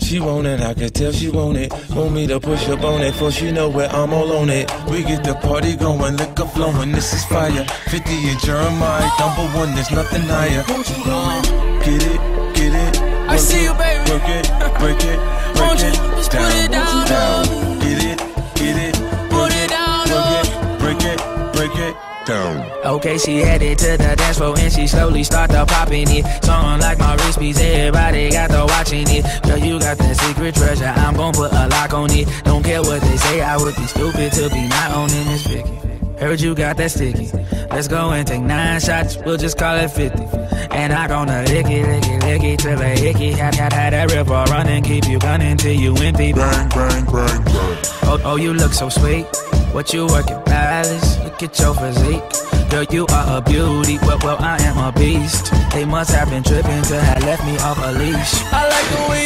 She want it, I can tell she want it. Want me to push up on it, for she know where I'm all on it. We get the party going, liquor flowing, this is fire. 50 and Jeremiah, #1, there's nothing higher. Get it, get it. I see you, baby. Work it, break it, break it, just down, put it down, down. Get it, put it down, break it, break it, down. Okay, she headed to the dance floor and she slowly start to popping it. Song like my wrist piece, everybody got to watching it. Girl, you got that secret treasure, I'm gon' put a lock on it. Don't care what they say, I would be stupid to be not owning this Vicky. Heard you got that sticky. Let's go and take 9 shots, we'll just call it 50. And I gonna lick it till a hickey. Had that river running, keep you gunning till you empty. Bang, bang, bang, bang. Oh, you look so sweet. What you working, palace? Look at your physique. Girl, you are a beauty, well, I am a beast. They must have been tripping to have left me off a leash. I like the way